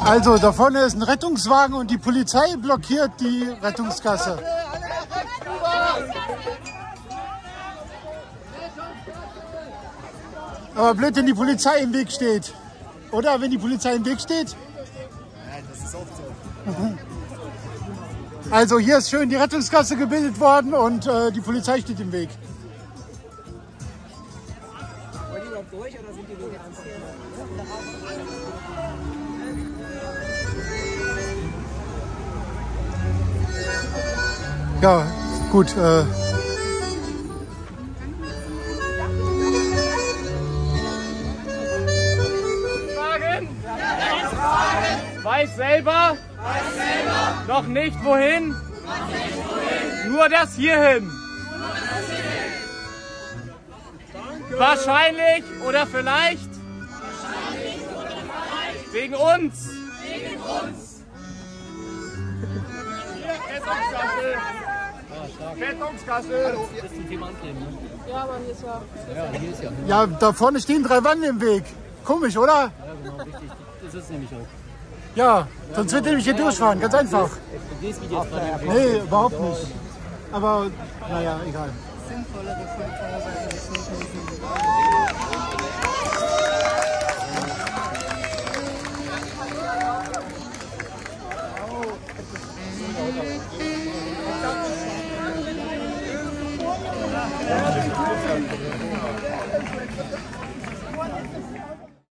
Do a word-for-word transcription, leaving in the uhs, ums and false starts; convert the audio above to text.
Also, da vorne ist ein Rettungswagen und die Polizei blockiert die Rettungsgasse. Aber blöd, wenn die Polizei im Weg steht. Oder wenn die Polizei im Weg steht? Nein, das ist oft so. Also hier ist schön die Rettungsgasse gebildet worden und äh, die Polizei steht im Weg. Wollen die überhaupt durch oder sind die nur ganz hier? Ja, gut. Äh, Weiß selber, Weiß selber noch nicht wohin, noch nicht wohin. Nur das hierhin. Nur das hierhin. Danke. Wahrscheinlich oder vielleicht, Wahrscheinlich oder vielleicht. Wegen uns. Wegen uns. Rettungsgasse. Rettungsgasse. Das ist ein Thema ankleben, ne? Ja, aber hier ist ja... Ja, hier ist ja. ja, da vorne stehen drei Wannen im Weg. Komisch, oder? Ja, genau, richtig. Das ist nämlich auch. Ja, sonst wird er nämlich hier durchfahren, ganz einfach. Du gehst wie jetzt gerade. Nee, überhaupt nicht. Aber, naja, egal. Sinnvollere Verkehrsweise.